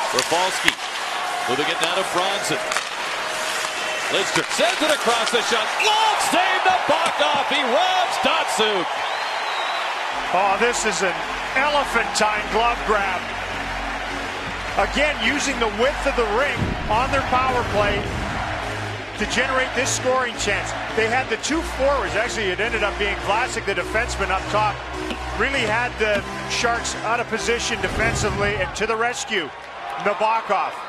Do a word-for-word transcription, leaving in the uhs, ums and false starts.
Rafalski moving it down to Franzen. Lidstrom sends it across the shot. Long save, Nabokov. He robs Datsyuk. Oh, this is an elephantine glove grab. Again, using the width of the ring on their power play to generate this scoring chance. They had the two forwards. Actually, it ended up being Vlasic, the defenseman up top, really had the Sharks out of position defensively, and to the rescue, Nabokov.